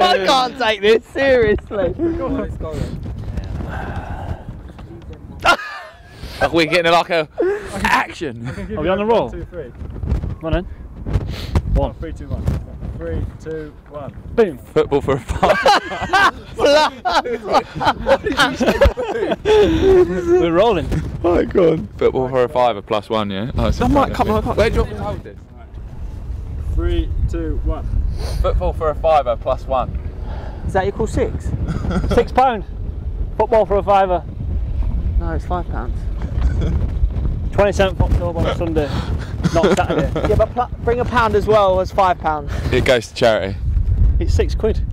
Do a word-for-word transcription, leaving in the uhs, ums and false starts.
I can't take this seriously. Like we're getting like a action. Are we on the roll? One, two, three. Come on then. One. Three, two, one. Three, two, one. Boom. Football for a five. We're rolling. Oh god. Football for a fiver plus one, yeah. Oh, I might come. I can't. Where do you want me to hold this? Three, two, one. Football for a fiver plus one. Is that equal six? Six pound. Football for a fiver. No, it's five pounds. twenty-seventh of October on Sunday, not Saturday. Yeah, but bring a pound as well as five pounds. It goes to charity. It's six quid.